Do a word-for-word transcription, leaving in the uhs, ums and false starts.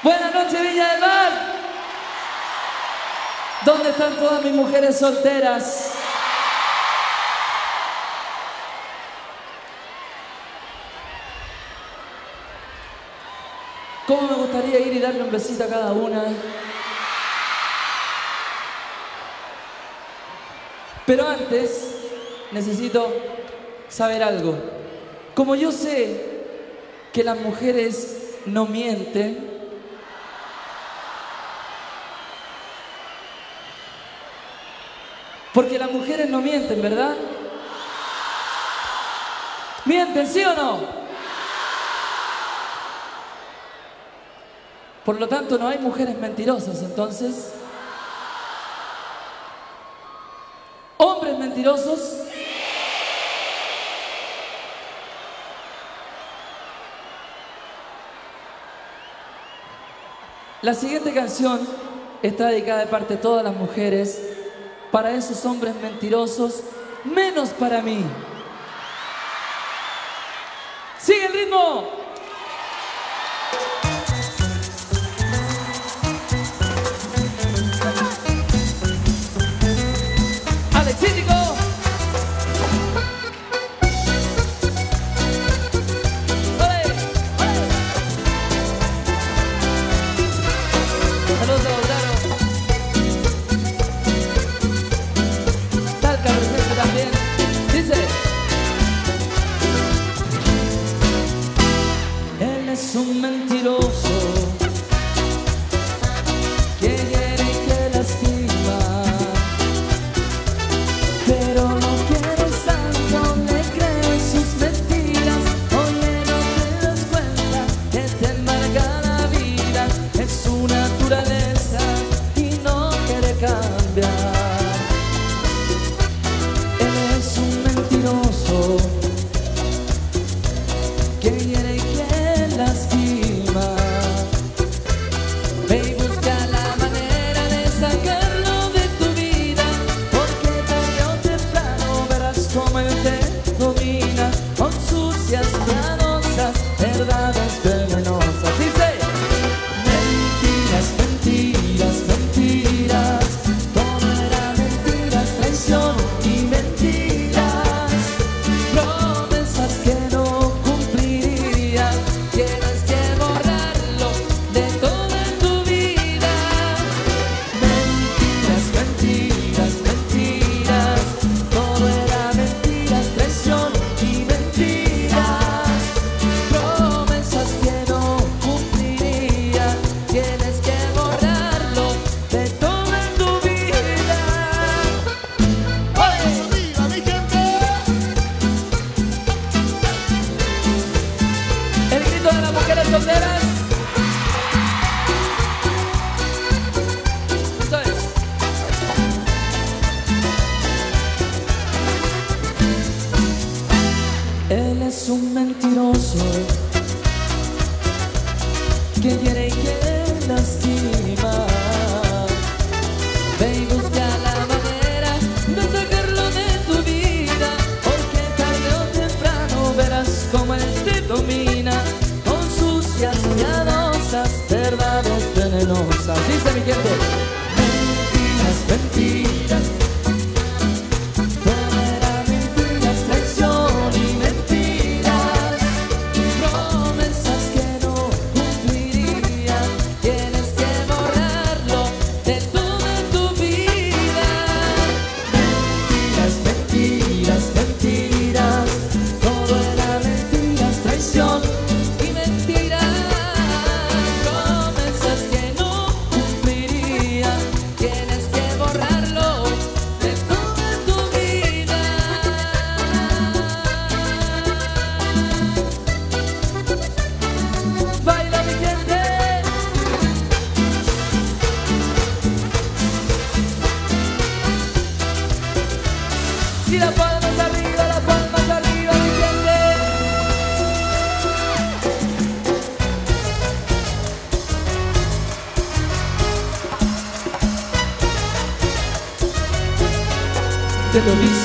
Buenas noches, Viña del Mar. ¿Dónde están todas mis mujeres solteras? ¿Cómo me gustaría ir y darle un besito a cada una? Pero antes, necesito saber algo. Como yo sé que las mujeres no mienten, porque las mujeres no mienten, ¿verdad? ¿Mienten, sí o no? Por lo tanto, no hay mujeres mentirosas, entonces. ¿Hombres mentirosos? La siguiente canción está dedicada de parte de todas las mujeres, para esos hombres mentirosos, menos para mí. ¡Sigue el ritmo! Es un mentiroso que hiere y que lastima, pero no quieres tanto, le crees sus mentiras. Oye, no te das cuenta que te embarga la vida, es su naturaleza y no quiere cambiar. Él es un mentiroso que hiere y que lastima. Ve y busca la manera de sacarlo de tu vida, porque tarde o temprano verás cómo él te domina con sucias, piadosas, verdades venenosas. Dice: mentiras, mentiras, mentiras, todo era mentiras, traición y mentiras, promesas que no cumplirían. Tienes que borrarlo de toda tu vida. Mentiras, mentiras, mentiras, todo era mentiras, traición y mentiras, promesas que no cumplirían. Tienes que borrarlo de toda tu vida. ¡Oye! ¡Arriba, mi gente! El grito de las mujeres solteras. Eso es. Él es un mentiroso que hiere y que lastima. Ve y busca la manera de sacarlo de tu vida, porque tarde o temprano verás cómo él te domina con sucias, piadosas, verdades venenosas. Dice mi gente: mentiras, mentiras, todo era mentiras, traición y mentiras, promesas que no cumplirían. Tienes que borrarlo de toda tu vida. Mentiras, mentiras, mentiras, todo era mentiras, traición y mentiras, promesas que no cumplirían. Tienes que borrarlo de toda tu vida. Baila, mi gente. Y las palmas arriba, las palmas arriba, mi gente. Te lo dice